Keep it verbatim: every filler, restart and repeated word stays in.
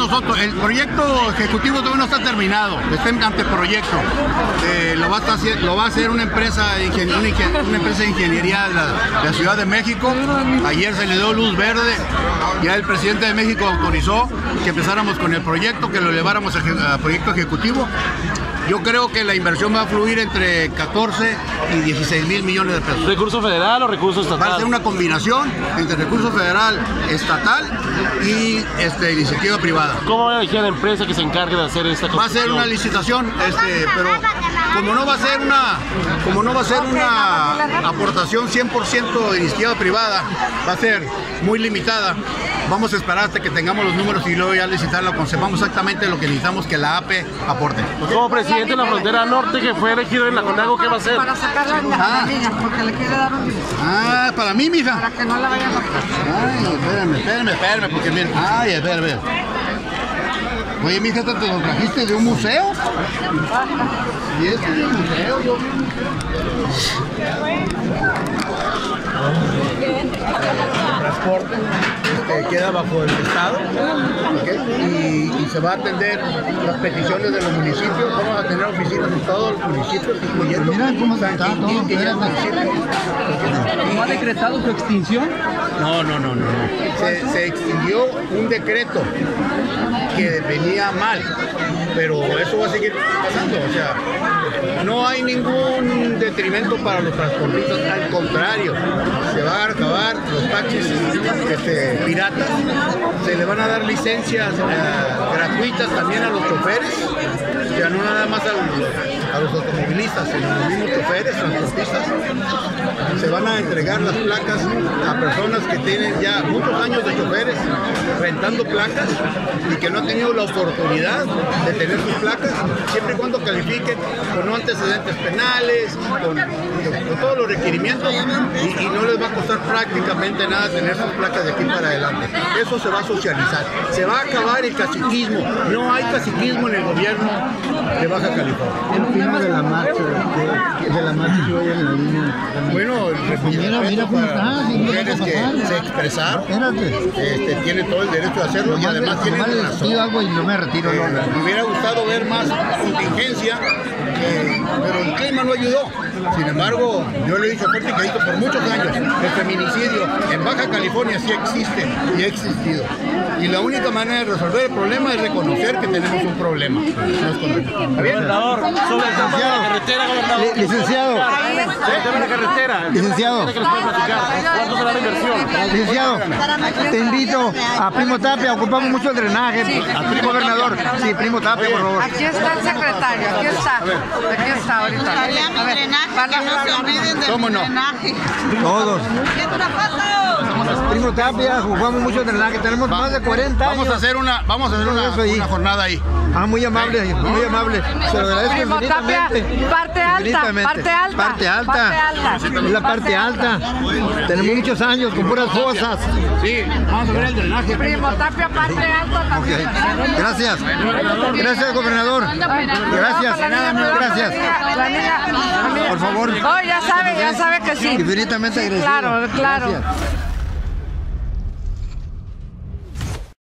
nosotros. El proyecto ejecutivo todavía no está terminado, está en anteproyecto. Eh, lo, va a estar, lo va a hacer una empresa de, ingen, una, una empresa de ingeniería de la, de la Ciudad de México. Ayer se le dio luz verde, ya el presidente de México autorizó que empezáramos con el proyecto, que lo eleváramos a, a proyecto ejecutivo. Yo creo que la inversión va a fluir entre catorce y dieciséis mil millones de pesos. ¿Recurso federal o recurso estatal? Va a ser una combinación entre recurso federal, estatal y este, iniciativa privada. ¿Cómo va a elegir a la empresa que se encargue de hacer esta construcción? Va a ser una licitación, este, pero como no va a ser una, como no va a ser una aportación cien por ciento de iniciativa privada, va a ser muy limitada. Vamos a esperar hasta que tengamos los números y luego ya licitarla, cuando sepamos exactamente lo que necesitamos que la A P E aporte. Como presidente de la frontera norte que fue elegido en la CONAGO, ¿qué va a hacer? Para sacarla de la niña, porque le quiere dar un... Ah, para mí, mija. Para que no la vayan a matar. Ay, espérame, espérame, espérame, porque miren. Ay, espérame. Oye, mija, ¿te lo trajiste de un museo? ¿Y este es de un museo? Yo... transporte que queda bajo el Estado, ¿okay? y, y se va a atender las peticiones de los municipios. Vamos a tener oficinas en todos los municipios, incluyendo San Quintín, que ya es municipio. ¿No ha decretado su extinción? No, no, no, no. no. Se, se extinguió un decreto que venía mal, pero eso va a seguir pasando. O sea, no hay ningún detrimento para los transportistas, al contrario, se van a acabar los taxis este, piratas, se le van a dar licencias eh, gratuitas también a los choferes, ya no nada más a los, a los automovilistas, sino a los mismos choferes, transportistas. Se van a entregar las placas a personas que tienen ya muchos años de choferes rentando placas y que no han tenido la oportunidad de tener sus placas, siempre y cuando califiquen con no antecedentes penales, con, con todos los requerimientos, y, y no les va a costar prácticamente nada tener sus placas de aquí para adelante. Eso se va a socializar, se va a acabar el caciquismo. No hay caciquismo en el gobierno de Baja California. ¿El final de la marcha de, de la marcha que hoy en la línea? Bueno, el reconocimiento para las mujeres que se expresaron, este, tiene todo el derecho de hacerlo, y además tienen razón. Algo y no me retiro. Eh, me hubiera gustado ver más contingencia, eh, pero el clima no ayudó. Sin embargo, yo le he dicho fuerte y quedito por muchos años, el feminicidio en Baja California sí existe y ha existido. Y la única manera de resolver el problema es reconocer que tenemos un problema. No es correcto. Gobernador, sobre el tema de la carretera, gobernador. Licenciado. El tema de la carretera. Licenciado. ¿Cuánto será la inversión? Licenciado, te invito a Primo Tapia, ocupamos mucho el drenaje. Sí. Al Primo Gobernador. Sí, Primo Tapia, por favor. Aquí está el secretario, aquí está. Aquí está ahorita. A ver, que no se olviden del ¿Cómo no? drenaje. Todos. ¡Otra foto! Primo Tapia, ocupamos mucho el drenaje. Tenemos más de cuarenta años. Vamos a hacer una, vamos a hacer una, una jornada ahí. Ah, muy amable, muy amable. Se lo agradezco Primo Tapia, infinitamente. parte alta, Infinitamente. parte alta. Parte alta. Parte alta. Es la parte alta. Tenemos muchos años con puras fosas. Sí, vamos a ver el drenaje. Primo Tapia, parte alta también. Ok. Gracias. Gracias, gobernador. Gracias. Gracias. La niña, la niña. Por favor. Oh, ya sabe, ya sabe que sí. Infinitamente Sí, agradecido. claro, claro. Gracias.